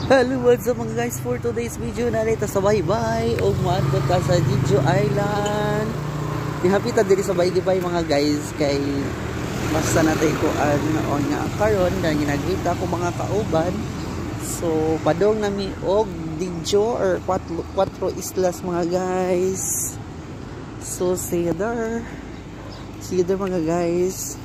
Hello, what's up mga guys, for today's video narita sa baybay o maadto ta sa Jeju Island. Nihapit ta diri sa baybay mga guys kay basta natay ko ano nga karon na ginagita ko mga kauban. So padong nami og Jeju or Cuatro Islas mga guys. So see you there mga guys.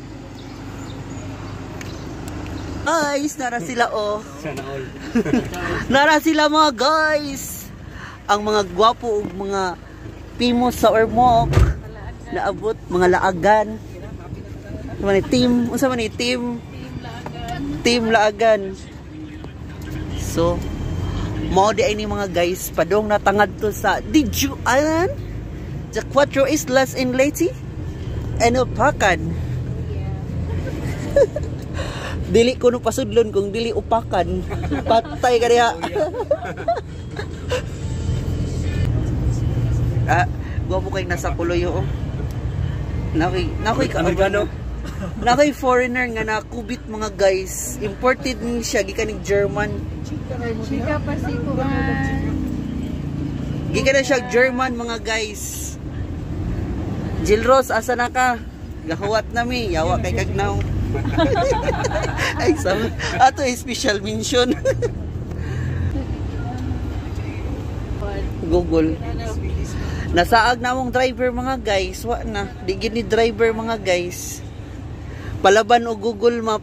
Guys, nara sila oh. Nara sila mga guys. Ang mga gwapo ug mga pimos sa Ormoc. Naabot mga laagan. Unsa man team? Unsa man team? Team laagan. So, mao di ay ni mga guys padong natangad to sa Jeju Island, the Cuatro Islas in Leyte, and Upacan. Dili ko no pasudlon kung dili upakan. Patay ka diha. Gwapo kay nasa kuloyo oh. Nakoy ka ano? Nakoy foreigner nga nakubit mga guys. Imported ni siya gikan ni German. Chika pa si kuan. Gikan na siya German mga guys. Jill Rose, asa na ka? Gahuwat nami, yawa kay kagnaw. Ay, sama. Ato ay special mention. Google. Nasaag na mong driver mga guys. Wa na. Digin ni driver mga guys. Palaban o Google Map.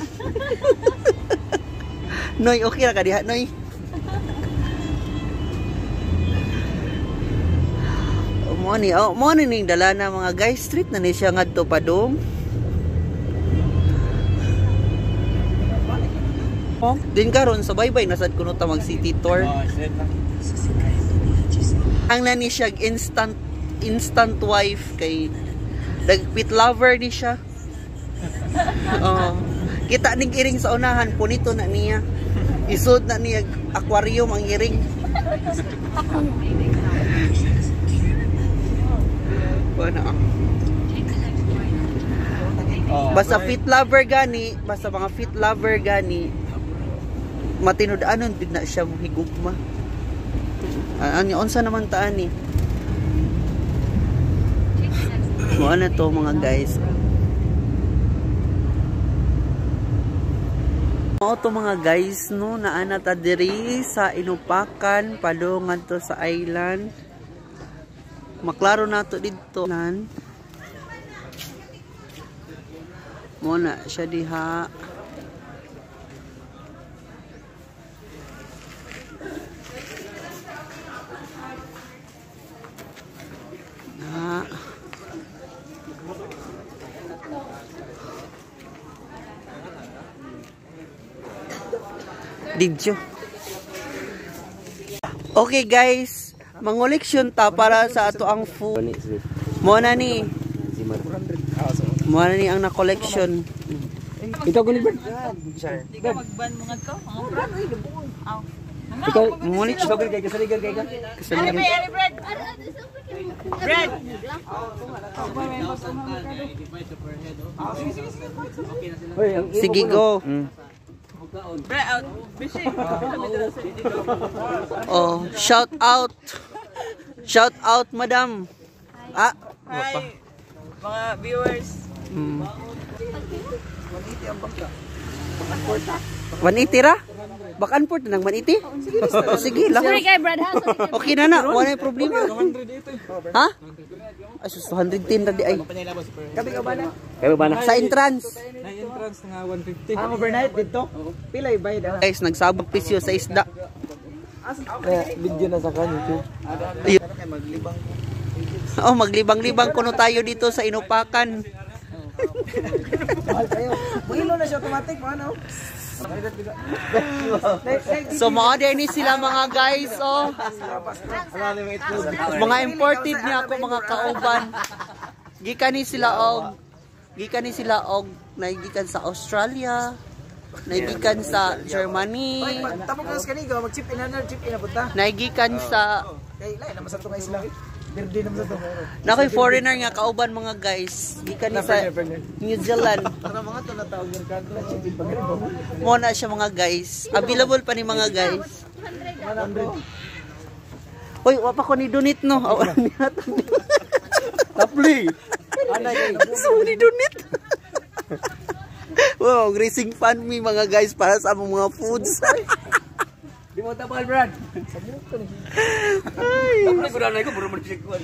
Noy, okay ra ka diha, Noy. Mo ni ning dala na mga guys. Street na ni siya ngadto padong. Din karon sa baybay nasad kuno ta mag city tour. Ang nani siya instant wife kay nagpit lover ni siya. Kita ning iring sa unahan punito na niya. Isod na niya aquarium ang iring. Bueno. Basta fit lover gani, basta mga fit lover gani. Matinud-anon din na siya higugma. Ano unsa naman taan ni? Mo na to mga guys. Mo to mga guys no naana ta diri sa Inupacan padungan to sa island. Maklaro nato didto nan. Mo na siya diha. Didyo. Okay guys, mangoleksyon ta para sa ato ang food. Mo na ni ang na-collection. Ito ko ni Brad. Ikaw magban mga to. Ikaw mulit sa kay kasaligan kay ka. Kasaligan. Bread. Bread. Sige go. Bread out. Fishing. Oh, shout out. Shout out madam. Hi. Mga viewers. 180 ra? Bakan port nang 180? Sige lang. Sorry kay Brad ha. Okay na na, wala yung problema. Ha? Ay, 210 na di ay. Kabi ka ba na? Kabi ba na? Sa entrance. Na entrance nga 150. Ang overnight dito. Pila ibay da. Guys, nagsabog pisyo sa isda. Video na sa kanya. Oh, maglibang-libang kuno tayo dito sa Inupacan. Mahilo na siya automatic, ano? So mga ni sila mga guys oh. Mga imported niya ako mga kauban. Gikan ni sila og naigikan sa Australia, naigikan sa Germany. Tapos kanigo mag chip in na punta. Naigikan sa Kay lay na masanto kay sila. Birthday naman to. Nakoy foreigner nga kauban mga guys. Gikan ni sa New Zealand. Para mga to natawag ng kanto. Mo na siya mga guys. Available pa ni mga guys. 100. Hoy, wa pa ko ni donate no. Awan ni hatag. Tapli. Ana kay. So ni donate. Wow, racing fan me mga guys para sa among mga foods. Di mo tapal, Brad. Ay. Tapos ko na ko puro mag-check ko.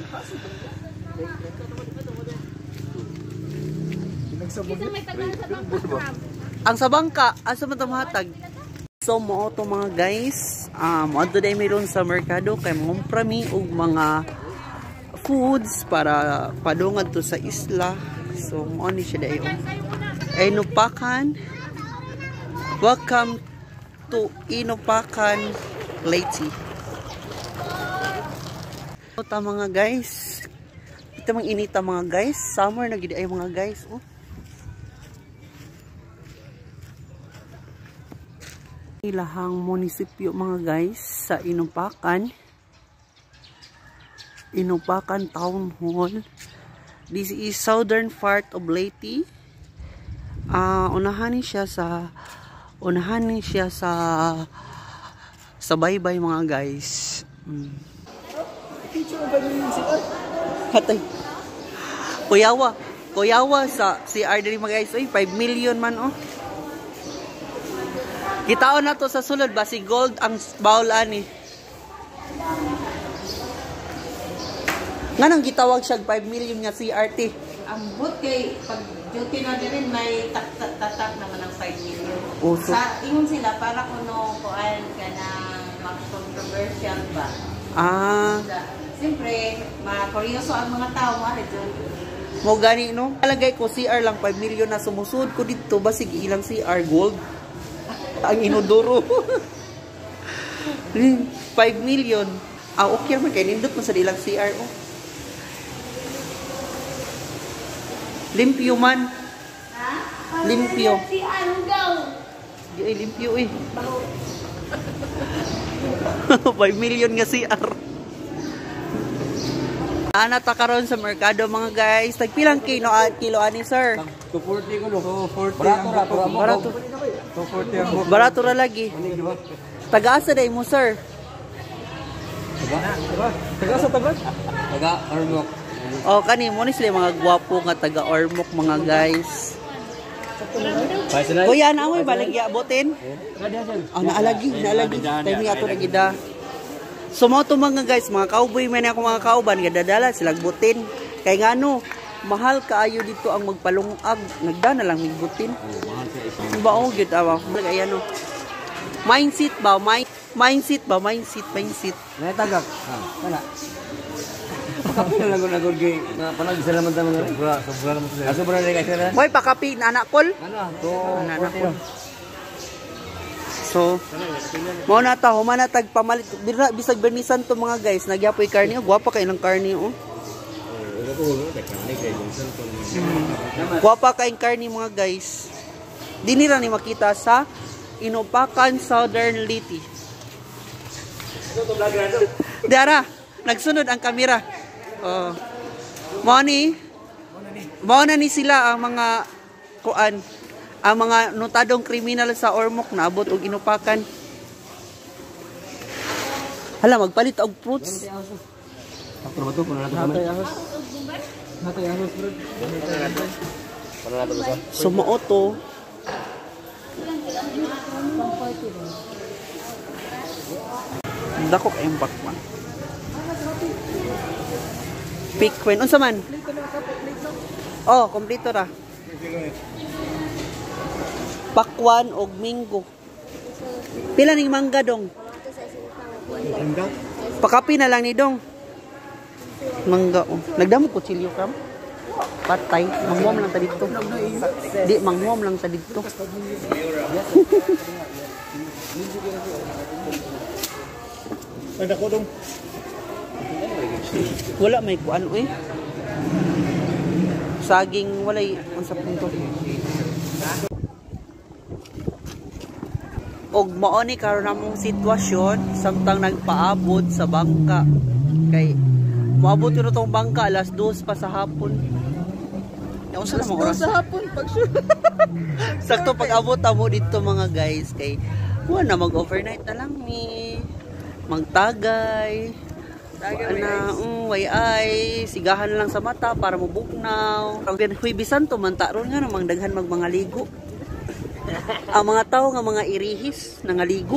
Ang sa bangka, asa man ta mahatag? So mo to mga guys, adto day mayroon sa merkado kay mangumpra mi og mga foods para padungad to sa isla. So mo ni siya dayon. Inupakan. Welcome to Inupakan Leyte. Ito mga guys. Ito mga inita mga guys. Summer na gid ay mga guys. Oh. Ilahang munisipyo mga guys sa Inupakan. Inupakan Town Hall. This is southern part of Leyte. Unahan siya sa baybay mga guys. Hatay. Kuyawa sa CR diri mga guys. Oy, 5 million man oh. Gitaon na to sa sulod ba si gold ang bowl ani. Nganong gitawag siya 5 million nga CRT? Ang but kay pag duty na din may tatak naman ng 5 million. Uso. Sa ingon sila para kuno kuan ka na mag-controversial ba. Siyempre, makuryoso ang mga tao mo dyan. Mo gani no? Alagay ko CR lang 5 million na sumusud ko dito basig ilang CR gold. Ang inodoro. 5 million. Okay man kay nindot mo sa ilang CR oh. Limpyo man. Ha? Limpyo. Si ano daw? Di ay limpyo eh. 5 million nga CR. Ana ta karon sa merkado mga guys. Tagpilang kilo ani sir? 240 ko no. 240. Barato. 240 ang Barato ra lagi. Taga-asa day mo sir? Taga sa tagat? Taga Armok. Oh, kani mo ni sila mga gwapo nga taga Ormoc mga guys. Kuya na mo balag iabotin? Naalagi. Tayo mi ato na gida. So mo to mga guys, mga cowboy man ako mga kauban gadadala sila butin. Kay ngano, mahal kaayo dito ang magpalungag. Nagdana lang migbutin. Bao gyud awa. Ayan no. Mindset. Na tagak. Wala. Kapila lang ko nagod gay. Panag isa naman tama nga. Sobra naman sila. Sobra na kay sir. Hoy pakapi na anak kol. Anak ko. So, mo na ta humana tag pamalit bisag bernisan to mga guys. Nagyapoy karni, gwapa kay ng karni oh. Gwapa kay karni mga guys. Dini ra ni makita sa Inupakan Southern Leyte. Dara, nagsunod ang kamera. Oh. Mao na ni sila ang mga kuan, ang mga notadong kriminal sa Ormoc naabot og Inupakan. Hala magpalit og fruits. So mao to. Dako kay pakwan. Pikwen unsa man? Oh, kompleto ra. Pakwan og minggo. Pila ning mangga dong? Pakapi na lang ni dong. Mangga oh. Nagdamo ko chilyo kam. Patay, manghuam lang ta dito. Di manghuam lang ta dito. Ada ko dong. Wala may kuan eh. Saging walay unsa punto. Og mao ni karon namong sitwasyon samtang nagpaabot sa bangka kay Moabot yun itong bangka, alas 2 pa sa hapon. Yung sa namang oras. Sa hapon, pag Sakto pag-abot mo dito mga guys. Kay, na mag-overnight na lang ni. Magtagay. Way ay. Sigahan lang sa mata para mabuknaw. Ang Huibisan to, mantaron nga namang daghan mga ligo. Ang mga tao nga mga irihis, nangaligo.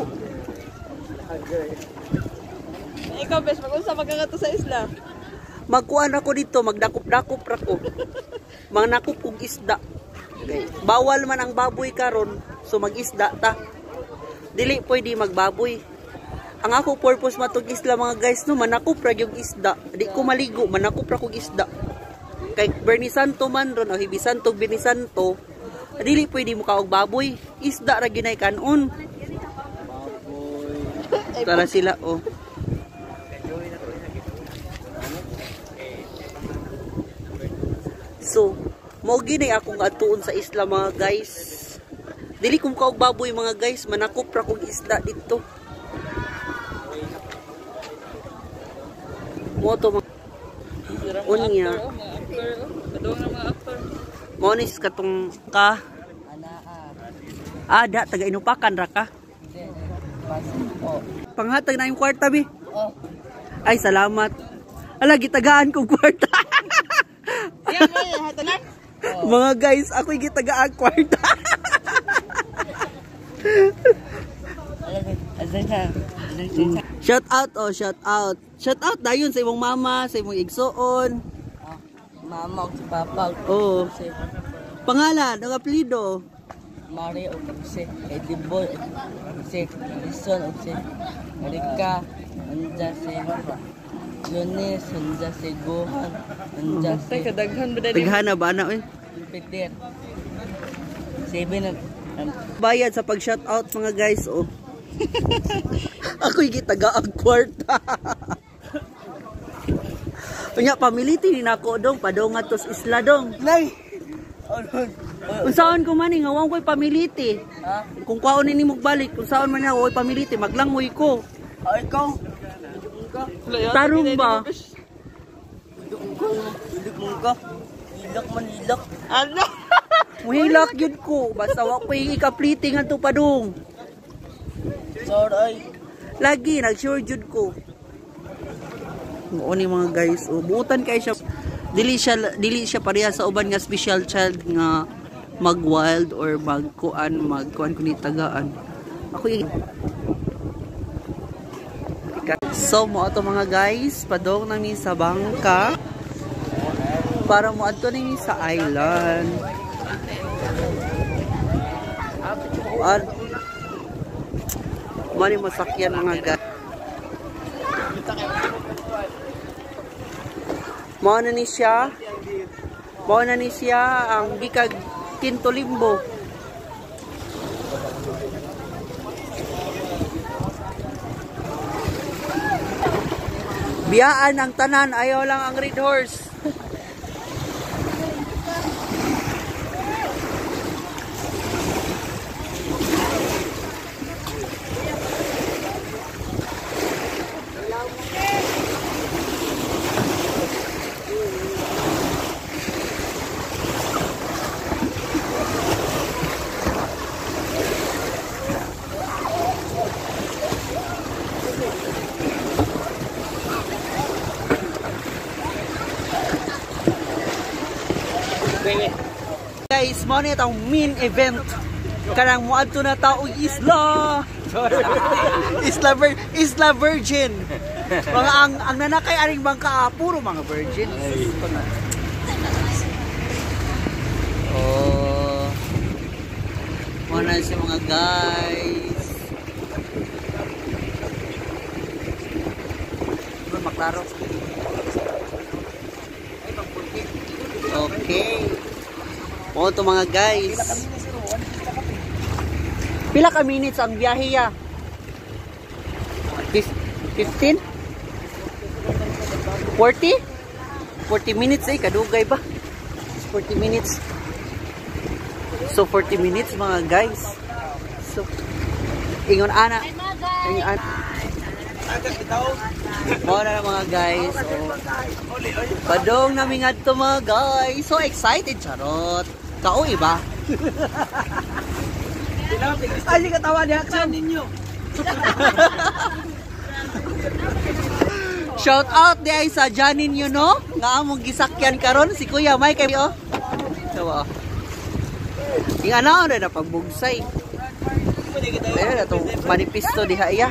Ikaw, bes, mag-unsa magkangato sa isla? Magkuhan ako dito, magdakop-dakop ako. Mga nakop kong isda. Okay. Bawal man ang baboy karon, so mag-isda ta. Dili pwede magbaboy. Ang ako purpose matong isla mga guys, no, manakop ra yung isda. Di ko maligo, manakop ra kong isda. Kay Bernie Santo man ron, o Hibi Santo, Bini Santo, dili pwede mo kaog baboy. Isda ra ginay kanon. Tara sila, oh. So, mao gini akong atuon sa isla mga guys. Dili kong kaog baboy mga guys, manakop ra kong isda dito. Mo to mga unya. Mo ni katong ka. Ada taga inupakan ra ka. Panghatag na yung kwarta bi. Ay salamat. Ala gitagaan kong kwarta. Mga guys, ako'y gitagaan kwarta. Shout out, oh, shout out. Shout out dayon sa imong mama, sa imong igsoon. Mama o si Papa. Oh. Pangalan, ang apelyido. Mario o si Ediboy, si Lison o si Erika, anja si Yunis, anja si Gohan, anja si Daghan na ba na eh? Peter. 7 Bayad sa pag-shout out mga guys, oh. Ako'y gitagaan kwarta. Unya pamiliti ni nako dong padong atos isla dong. Nay. Unsaon ko man nga wang ko'y pamiliti. Ha? Kung kwaon ni magbalik, kung saan man ako pamiliti, maglangoy ko. Ay ikaw. Tarong ba? Hilak man hilak. Ano? Muhilak yun ko. Basta wako yung ikapliti nga ito padong. Sorry. Lagi, nag-sure jud ko. Oo ni mga guys. O, buutan kayo siya. Dili siya pareha sa uban nga special child nga mag-wild or magkuan kuni tagaan. Ako yung... So, mo ato mga guys, padong namin sa bangka para mo ato namin sa island. Mani masakyan mga guys. Mao na ni siya ang gikag Quinto Limbo. Biyaan ang tanan, ayaw lang ang Red Horse. Guys, mo ni itong main event. Kanang muadto na taong isla. Isla Virgin. Mga ang nanakay aring bangka puro mga virgin. Oh. Muna si mga guys. Maklaro. Okay. O to mga guys. Pila ka minutes ang biyahe ya? 15? 40? 40 minutes eh, kadugay ba? 40 minutes. So 40 minutes mga guys. So ingon ana. Ingon ana. Mo na mga guys. Oh. Padong namin nga ito mga guys. So excited, charot. Kauwi ba? Ay, di katawa niya. Action ninyo. Shout out di ay sa Janin yun, no? Nga among gisakyan karon si Kuya Mike kay oh. So, yung ano na pagbugsay. Ayun na itong manipisto diha iya.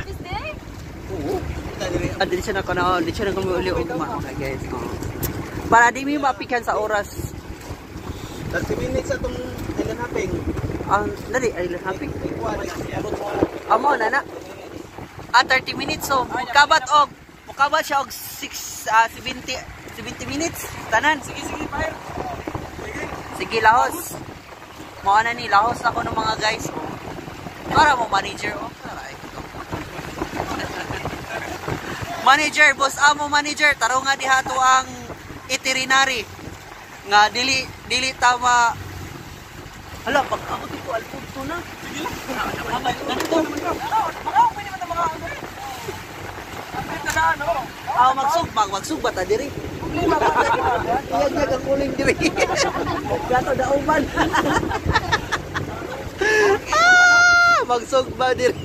Dili siya na kanaon, dili siya na kumuli ugma guys. Para di mi mapikan sa oras. 30 minutes atong island hopping. Ang dali island hopping. Amo na na. 30 minutes so mukabat siya og 70 minutes tanan. Sige, fire. Sige lahos. Mao na ni lahos ako ng mga guys. Para mo manager oh. Manager, boss amo manager, taro nga diha to ang itinerary nga dili tama. Hala, pag ako dito alpunto na. Sige lang. Pwede man mga ano. Magsugba ta diri. Iyag ang kuling diri. Gato dauban. Magsugba diri.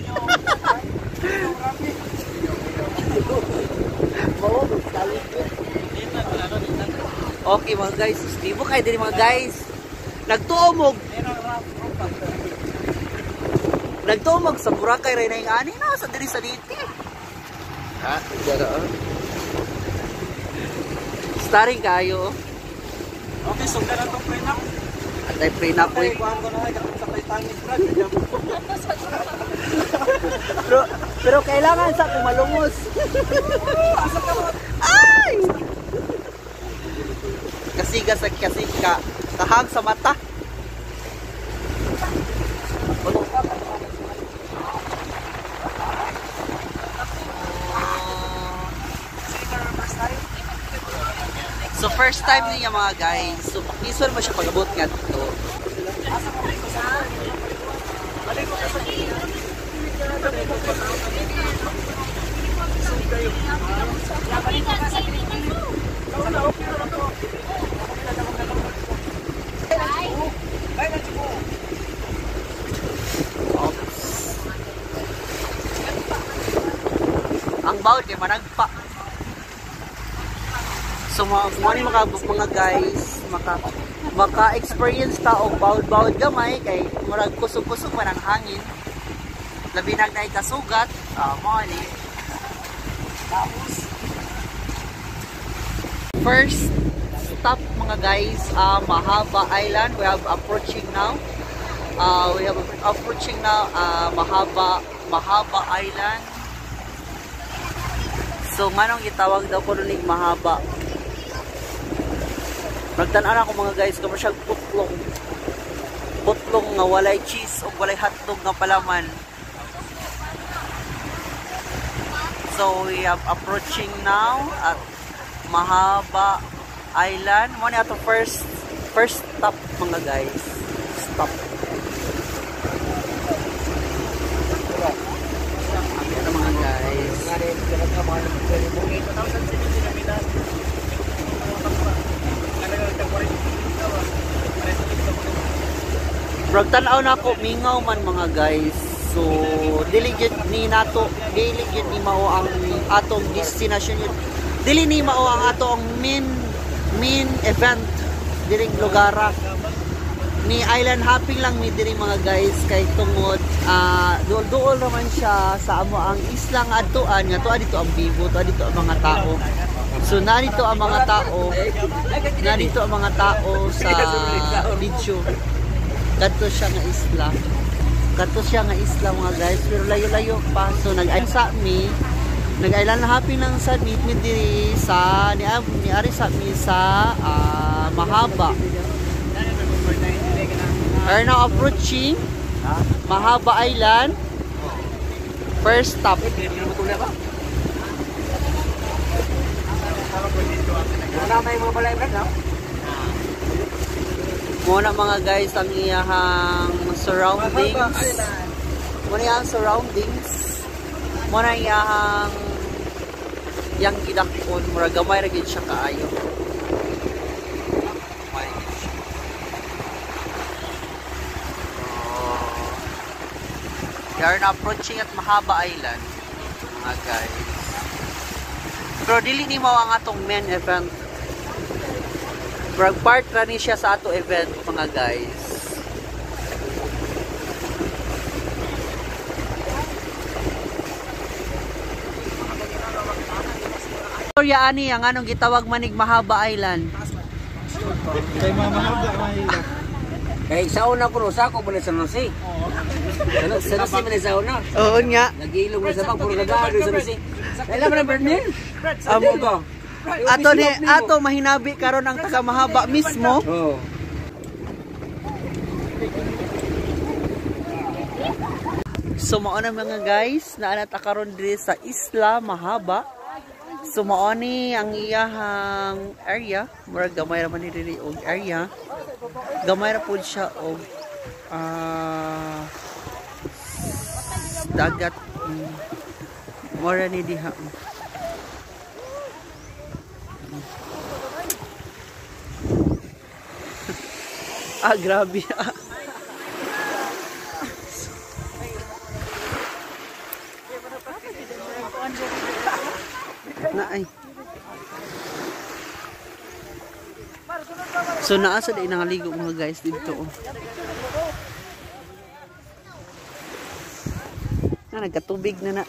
Okay mga guys, stibo kayo din mga guys. Nagtuomog sa Boracay rin na yung ani na sa diri sa diti. Ha? Starring kayo. Okay, so na itong prenup. Atay prenup ko eh. Pero kailangan sa kumalungos. Ay! Kasi kahang sa mata. So first time niya mga guys. So pakison mo siya pag-abot nga dito. Ang bawd kay managpa. So mga guys, maka-experience ta og bawd gamay kay murag kusog-kusog man ang hangin. Labi na nay kasugat, mo ni. First stop mga guys, Mahaba Island. We have approaching now. Mahaba Island. So manong gitawag daw ko ning Mahaba. Nagtan-an ako mga guys, kamo siyang putlong nga walay cheese o walay hotdog nga palaman. So we are approaching now at Mahaba Island. Mo ni ato first stop mga guys. Stop. Ano mga guys? Brag tanaw na ako mingaw man mga guys. So dili gyud ni mao ang atong destination. Dili ni mao ang atong main event diring lugara. Ni island hopping lang mi diri mga guys kay tungod duol naman siya sa amo ang isla nga adtoan nga tuwa dito ang bibo, tuwa dito ang mga tao. So narito ang mga tao sa video. Kadto siya nga isla mga guys, pero layo-layo pa. So nag-island hopping lang sa meet diri sa ni ari sa mi sa Mahaba. Are now approaching Mahaba Island. First stop. Muna mga guys ang iyahang surroundings. Muna iyahang yang gidakon mura gamay ra gid siya kaayo. We are now approaching at Mahaba Island, mga guys. Pero dili ni mao ang atong main event. Pero part ra ni siya sa ato event, mga guys. Storya ani ang anong gitawag manig Mahaba Island. Kay Mahaba Mahila. Kay sa una ko sa ako pala sa Nasi. Sa Nasi man sa una. Oo nga. Nagilong na sa bang puro nagado sa Nasi. Kailan man Bernil? Amo ko. Ato mahinabi karon ang taga Mahaba mismo. Oo. So mao na mga guys, naana ta karon diri sa Isla Mahaba. So mao ni ang iyahang area, murag gamay ra man ni diri og area. Gamay ra pud siya og dagat. Mura ni diha. Grabe. Naay. So naa sa di nangaligo mga guys dito. Nagkatubig na.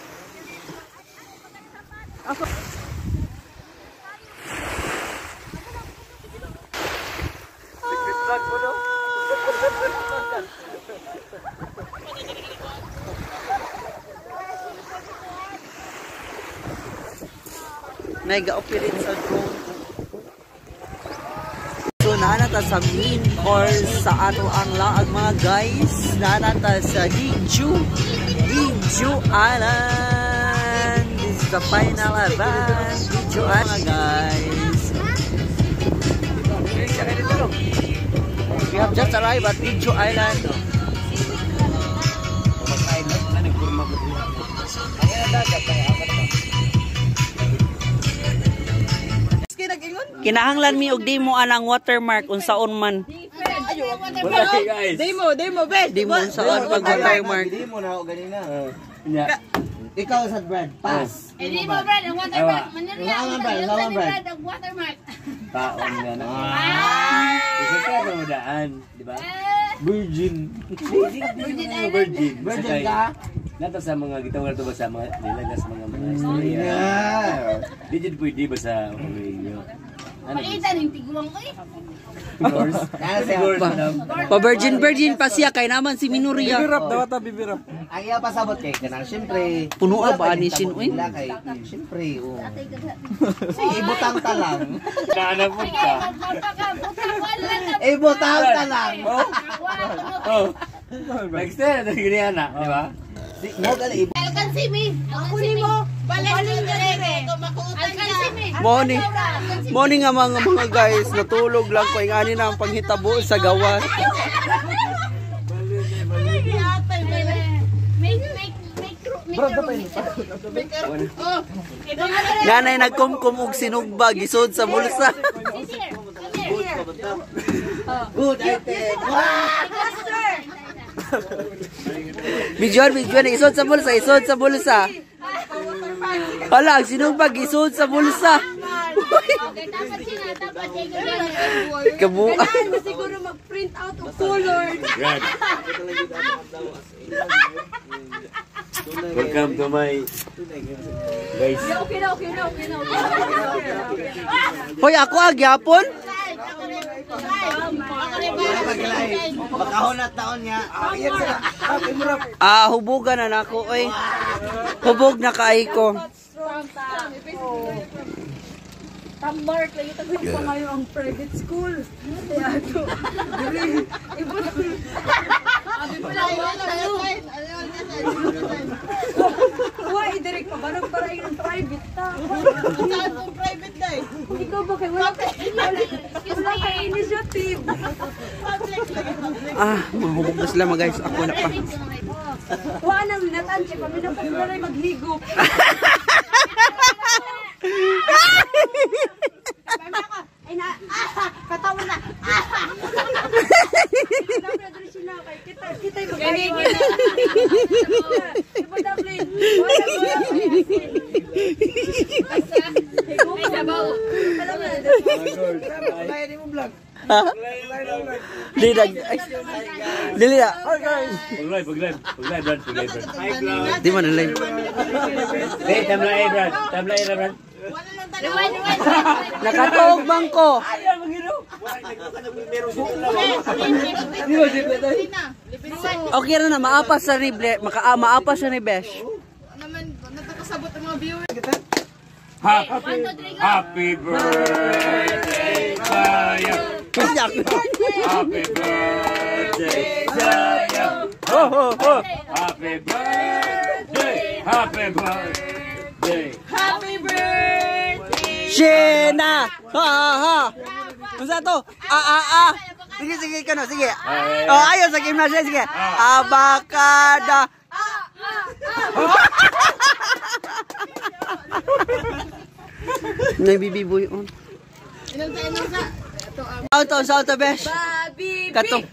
Nag-operate sa drone. So naanata sa main course sa ato ang laag mga guys. Naanata sa Jeju Island. This is the final event. Jeju Island guys. We have just arrived at Jeju Island. Kinahanglan mi og demo anang watermark unsaon man. Guys. Demo, Ben. Demo unsaon pag watermark. Hindi mo na ako ganina. Ikaw sa Brad, pass. Hindi mo, Brad, ang watermark. Manila, ang watermark. Taon nga na. Isa ka na madaan, di ba? Virgin. Virgin ka? Nato sa mga gitawag to ba sa mga nilagas mga istorya. Digit pwede ba sa ulo? Palitan yung tiguang ko eh. Pa virgin pa siya kay naman si Minoria. Bibirap daw ta bibirap. Ang iya pasabot kay kanang syempre Puno ba ni sinuin? kay syempre sige ibutang ta lang. Nanapot ka. Ibutang ta lang. Next time, ganyan na, di ba? Mo gali Alkansi mi. Ako ni mo. Balik dire. Alkansi mi. Morning nga mga guys, natulog lang ko ingani na ang panghitabo sa gawas. Nanay nagkumkum og sinugba gisod sa bulsa. good ate. Bidyon isod sa bulsa. Hala, sinugba gisod sa bulsa. Kabuan. Siguro mag-print out of color. Welcome to my guys. Okay na. Hoy, ako agyapon. Makahon na taon niya. Hubugan na nako oy. Hubog na kaay ko. Tambark lang ito pa ngayon ang private school. Teatro. Iba na. Abi pala direct pa barang para yung private ta. Saan tong private dai? Ikaw ba kay wala ka initiative. Mahubog na sila mga guys. Ako na pa. Wa nang natan si paminapos na rin maghigop. Dili na. Pag-live, Brad. Di man ang live. Hey, tabla Brad. Brad. Nakatuog bangko. Okay na maapas sa ni maapas sa ni Besh. Nagkakasabot ang mga viewers. Happy birthday to you. Happy birthday to you. Happy birthday. Happy birthday. Happy birthday! Shena! Ha! Unsa to? Sige ka na, sige. Oh, ayo sa gymnasium, sige. Abakada. Nagbibiboy on. Auto, Besh. Babibi! Katong.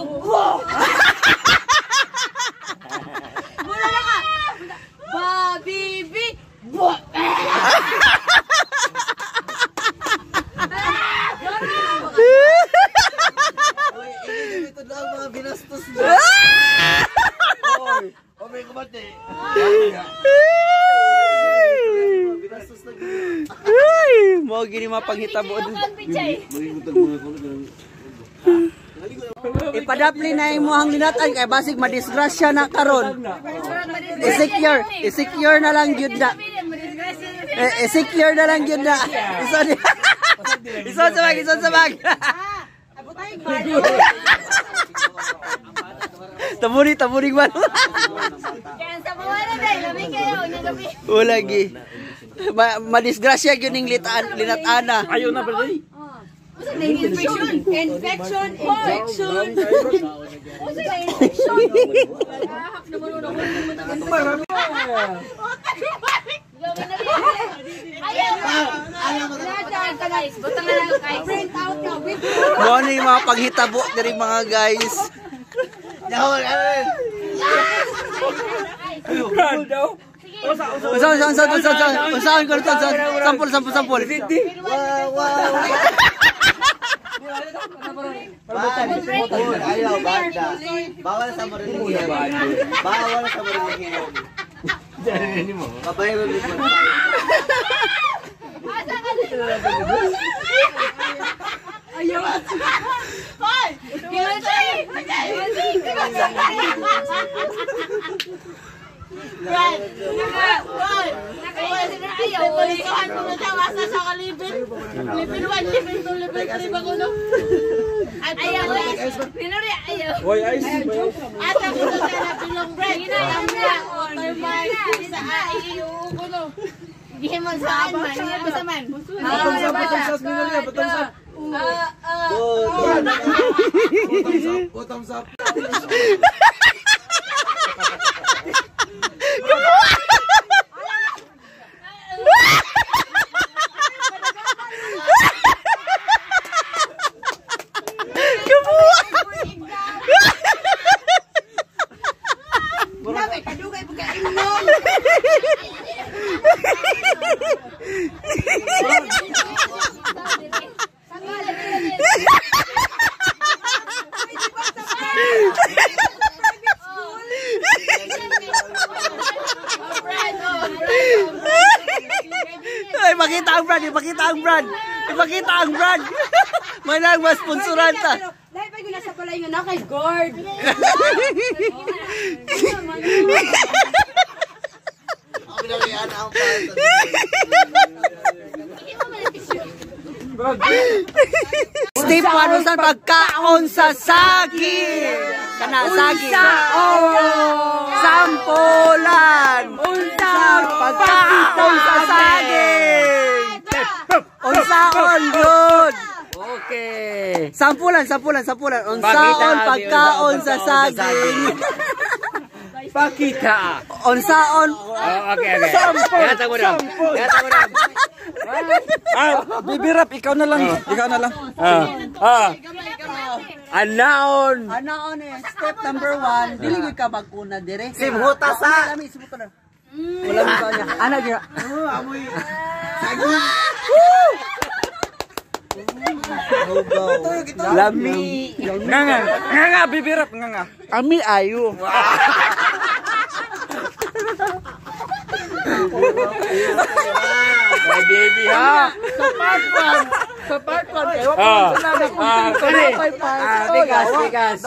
Muna na ka! Babibi! Ito lang mga binastos mo. Oy, kumate. Binastos na gino. Ay, mo gini mapanghitabo. Ipadapli na imo ang linatan kay basig madisgrasya na karon. I-secure na lang gyud na. I-secure na lang gyud na. Isod sa bag. Taburi man. O lagi. Madisgrasya gyud ning linatana. Ayaw na ba rin? Infection. Mo ni mga paghitabo diri mga guys. Usahan ko ito. Sampul. Ayaw, banda. Bawal sa marinig. Babae mo din mo. Ayaw. Hoy! Brad! Ayaw! Pagisuhan ko na siya asa sa kalibin. Libin 1, libin 2, libin 3 ba ko no? Ayaw! Pinuri, ayaw! Hoy, ice! Ata ko na siya na pilong bread. Ginayang niya. Watermark. Sa iyo ko no. Gihin mo saan man. Gihin mo sa man. Bottoms up. Ipakita ang brand. May mas sponsoran ta. Lahat pa yung nasa palay nga na kay guard. Ako binalian ang pasta. Steve, paano sa pagkaon sa saging? Kana saging. Sampulan. Pagkaon sa saging. Unsaon yun? Okay. Sampulan. Unsaon pagkaon sa saging? Pakita. Unsaon? Okay. Yata mo na. Bibirap, ikaw na lang. Anaon. Anaon eh, step number 1, dili ka maguna dire. Simhuta sa. Wala mo kanya. Ana gira. Amoy. Lami. Nga, bibirap, nga. Ami ayo. Ay, baby, ha? Sa part 1 kayo pa sila na Tikas.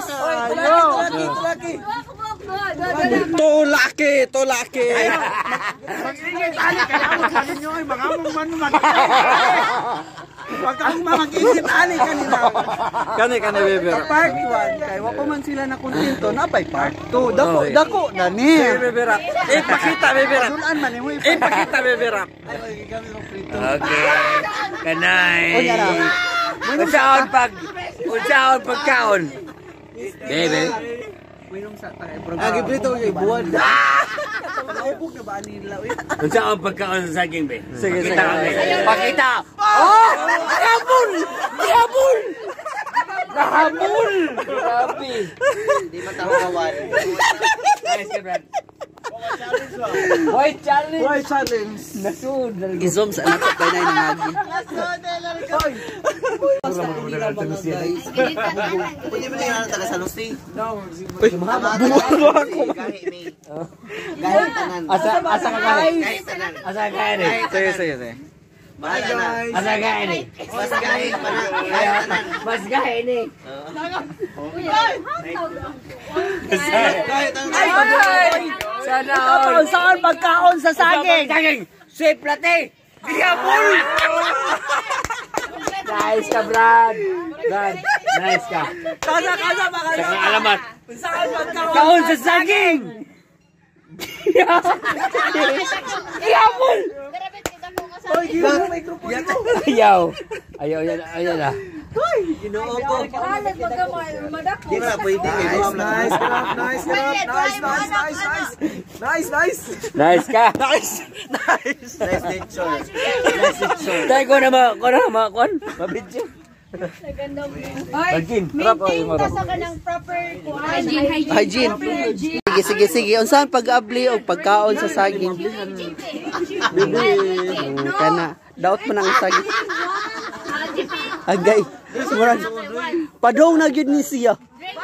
Tolaki. Mag-ingay tali kailangan sa ninyo ay mga man. Wag kang mag-ingay tali kanina. Kani bibirap. part 1 kay wa pa man sila na kontento na pay part 2. Dako dani. Bibirap. Ipakita, bibirap. Sulan man mo. Ipakita, bibirap. Okay. Kanay. Unsaon pagkaon? Baby. Winom sa tayo. Agi prito kay buwan. Naubog na ba nila? Unsaon pagkaon sa saging, be? Sige. Pakita. Nahabol. Grabe. Di matawawan. Nice ka, Brad. White challenge. Nasud. Gizom sa anak kay nay namagi. Pwede mo na taga San Jose. Gahit tanan. Asa ka galing? Gahit tanan. Asa ka galing? Sige. Bahala na. Asa ka galing? Mas gahit pa na. Gahit tanan. Mas gahin eh. Gahit tanan. Sana all. Saan pagkaon sa saging? Saging. Sweet plate. Diabol. Nice ka, Brad. Nice ka. Kasa Sa alamat. Saan pagkaon? Kaon sa saging. Diabol. Ayaw na. Ginoo ko. Halat madako. Di na pwede kay Bob. Nice ka. Nice lecture. Tay ko na kon. Mabidyo. Bagin. Maintain ka sa kanang proper Hygiene. Sige. Unsaon pag-abli o pagkaon sa saging? Kana. Daot mo na ang saging. Agay. Murag. Padong na gyud ni siya.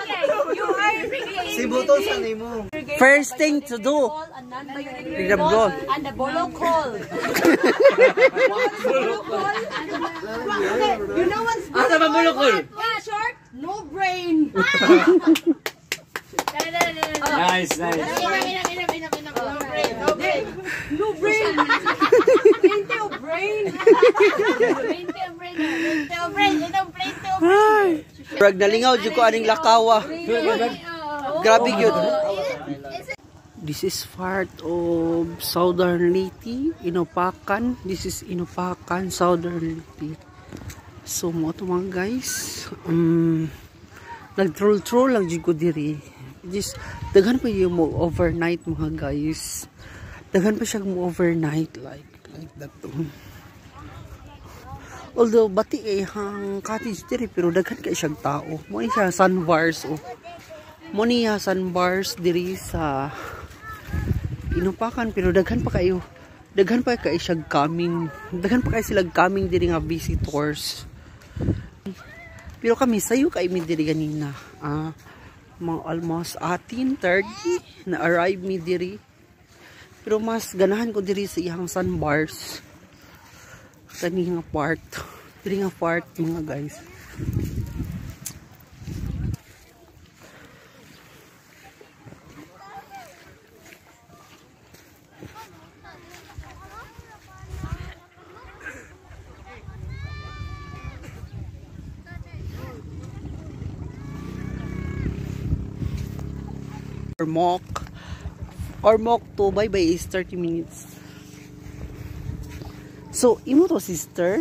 Si Buton sa nimo. First thing to do. Tignan mo. and the bolo call. You know what's Asa ba bulokol? short? No brain. Nice. No brain. Murag nalingaw jud ko aning lakawa. Grabe gyud. This is part of Southern Leyte, Inupakan. This is Inupakan, Southern Leyte. So mo to mga guys. Nag-troll lang jud ko diri. Just daghan pa yung mo overnight mga guys. Daghan pa siya mo overnight like that to. Although bati ay hang cottage diri pero daghan kay siyang tao. Mo ni siya sandbars oh. Mo niya sandbars diri sa Inupakan pero daghan pa kayo. Daghan pa kay siyang coming. Daghan pa kay sila coming diri nga visitors. Pero kami sayo kay mi diri ganina. Mga almost 18:30 na arrive mi diri. Pero mas ganahan ko diri sa ihang sandbars. Kani nga part. Diri nga part mga guys. Ormoc to bye-bye is 30 minutes. So, imo to sister?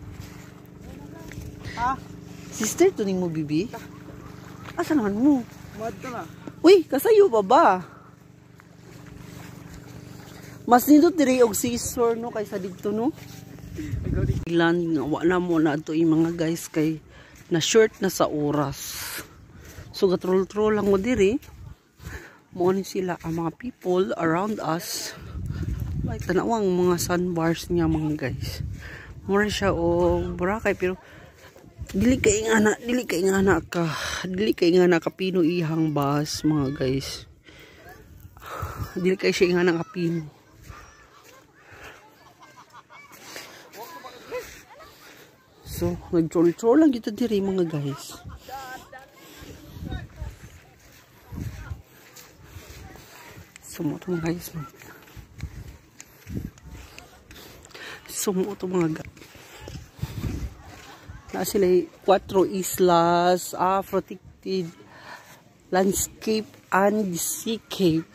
Sister to ning mo bibi? Asa naman mo? Uy, kasayo ba ba? Mas nindot diri og scissor no kaysa didto no. Ilan nga wala mo na ato yung mga guys kay na short na sa oras. So gatrol-trol lang mo diri. Mo ni sila ang mga people around us. Like tanawang mga sandbars niya mga guys. Mura siya o Boracay pero dili kay nga na ka pino ihang bus mga guys. Dili kay siya nga na ka pino. So, nag-troll lang dito diri mga guys. Sumuto guys. Sumuto mga guys. Na sila 4 islas, protected landscape and seacape.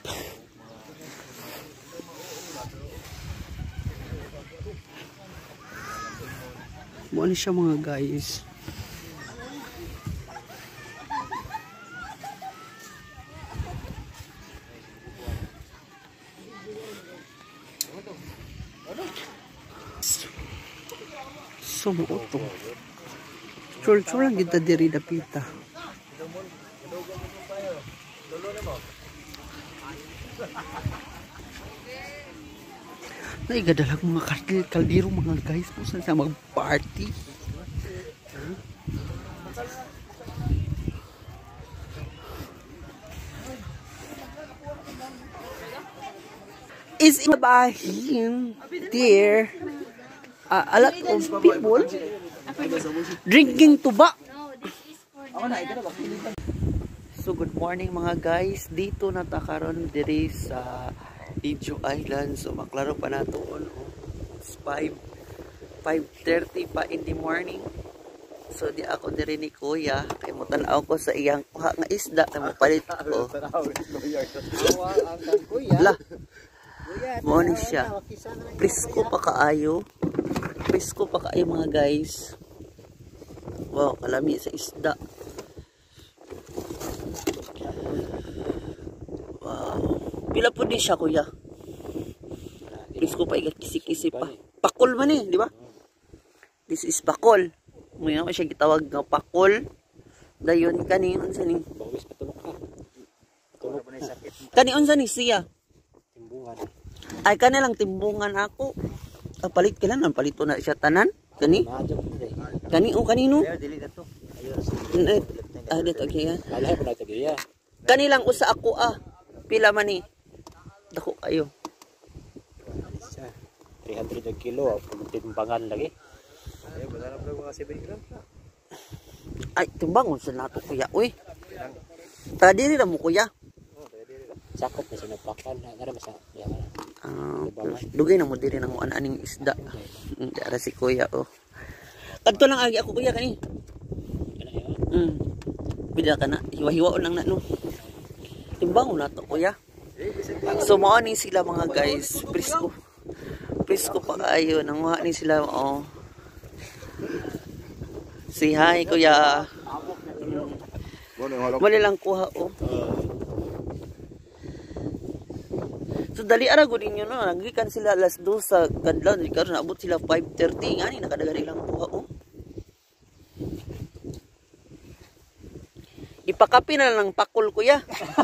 Ano siya mga guys. Sumuto. Chul-chul lang kita diri dapita. Naigadalag mga kaldero mga guys po sa mag-party. Is in the bahim there a lot of people drinking tuba. So good morning mga guys, dito na ta karon diri sa Lijo Island. So maklaro pa nato it's 5:30 pa in the morning. So di ako diri ni Kuya kay mo tan-aw ko sa iyang kuha nga isda na mapalit ko. La. Mo ni siya. Presko pa kaayo mga guys. Wow, kalami sa isda. Wow. Pila po din siya, Kuya? Presko pa, kisi-kisi pa. Pakol man eh, di ba? This is pakol. Ngayon ko siya gitawag ng pakol. Dayon, kaniyon sa ni. Kaniyon sa ni siya. Ay, kanilang timbungan ako. Palit ka lang, palito na siya tanan. Kani? Kani o kanino? Kani lang usa ako Pila man ni? Dako kayo. 300 kilo, timbangan lagi. Ay, timbangon sa nato Kuya. Uy. Tadi rin mo Kuya. Sakop na sinapakan. Nara ba sa dugay na mo diri nang aning isda. Dara si Kuya Kadto lang agi ako Kuya kani. Pila ka na. Hiwa-hiwa lang na no. Timbangon na to Kuya. So mao ni sila mga guys. Presko pa kayo. Nanguha ni sila Say hi Kuya. Wala lang kuha So dali ara gud ninyo no, nagikan sila alas 2 sa kadlaw, karon naabot sila 5:30 ngani nakadagari lang kuha Ipakapi na lang pakol Kuya.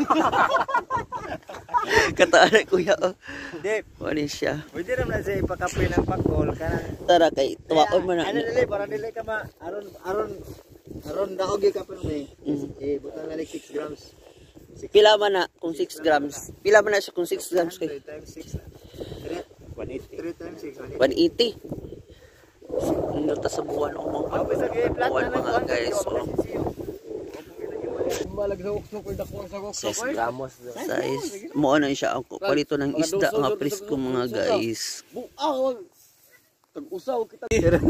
Kataara Kuya Dip. Wala siya. Pwede naman na siya ipakapi ng pakol. Tara kay tuwaon man na. Ano dili para dili ka ma aron daogi ka pa ni. Butang na 6 grams. Pila man na kung 6 grams. Pila man na siya kung 6 grams kay 3 times 6. 180. 3 times 6. 180. Ano ta sa buwan buwan mga guys. Size. Mo na siya ako. Palito ng isda nga presko mga guys. Tag-usaw kita.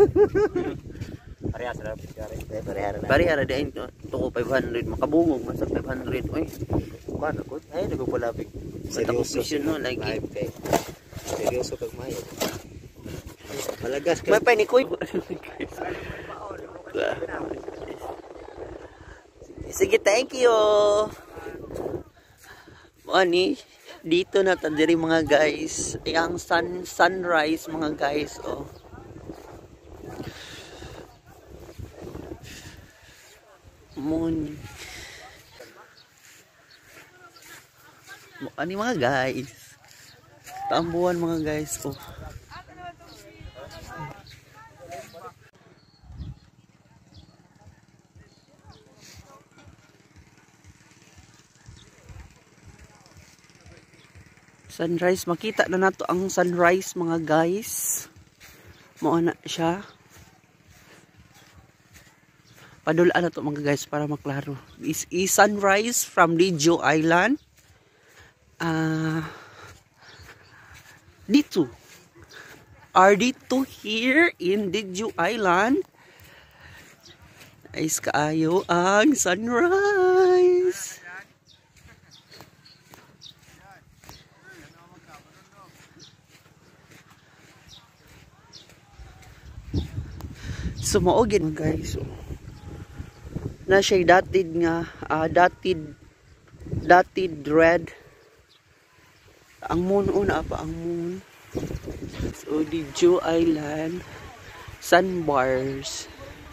Parehara din to 500 makabungog man sa 500 oy. Man ako ay nagpalapig. Seryoso no lagi. Seryoso kag mayo. Malagas ka. May pa ni Kuy. Sige, thank you. Ani, dito na ta diri mga guys. Yang sunrise mga guys Moon. Ani mga guys. Tambuhan mga guys Sunrise, makita na nato ang sunrise mga guys. Mao na siya. Padulaan na to mga guys para maklaro. This is sunrise from Lijo Island. Dito. Dito here in Lijo Island. Ayos kaayo ang sunrise. Sumoogin guys. Na siya datid nga datid red. Ang moon una pa ang moon. So Lijo Island sandbars.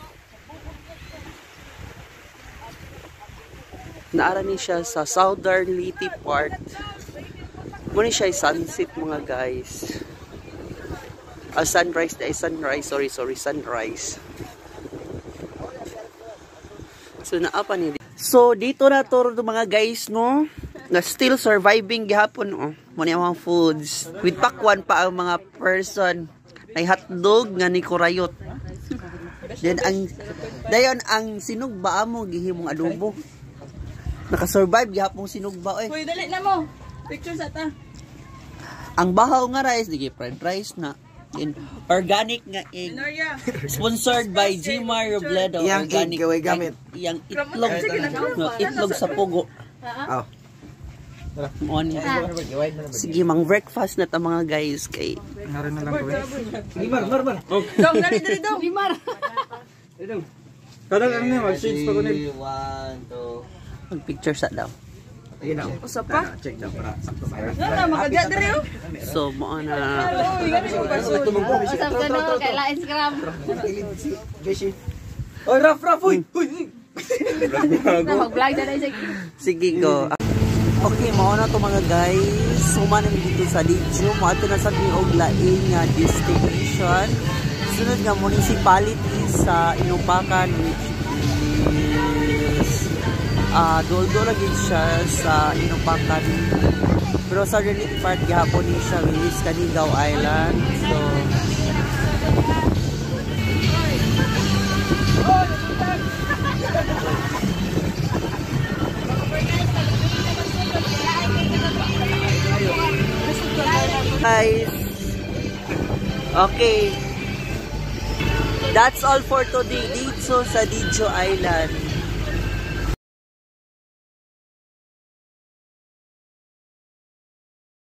Naara ni siya sa Southern Leyte part. Muna siya sunset mga guys. Sunrise na sunrise. Sorry, sunrise. So naapa ni. So dito na to mga guys no. Na still surviving gihapon oh. Muna yung mga foods. With pakwan pa ang mga person. May hotdog nga ni Kurayot. Dayon ang sinugba mo gihimong adobo. Naka-survive gihapong sinugba eh. Hoy, dali na mo. Picture sa ta. Ang bahaw nga rice, digi fried rice na. In organic nga egg. Sponsored by Gmar Robledo. Yang organic egg gaway gamit. Yang itlog. Itlog sa pugo. Oh. Sige, mang breakfast na ta mga guys kay. Narin na lang ko. Limar. Dong, dali dong. Limar. Dong. Kada lang ni mag-change pa ko ni. 1, 2. Mag-picture sa daw. Ayun na. Usa pa. Check daw para sakto ba. Nga makadya diri oh. So, mo na. Usap ka no, kaila Instagram. Beshi. Oy, Raf, uy. Na mag-vlog na sige. Sige go. Okay, mao na to mga guys. Human namin dito sa Lijo. Maato na sa og laing nga destination. Sunod nga municipality sa Inupakan which is dool lagi siya sa Inupakan. Pero sa relief part gihapon ni siya which is Canigao Island. So guys, okay, that's all for today dito sa Lijo Island.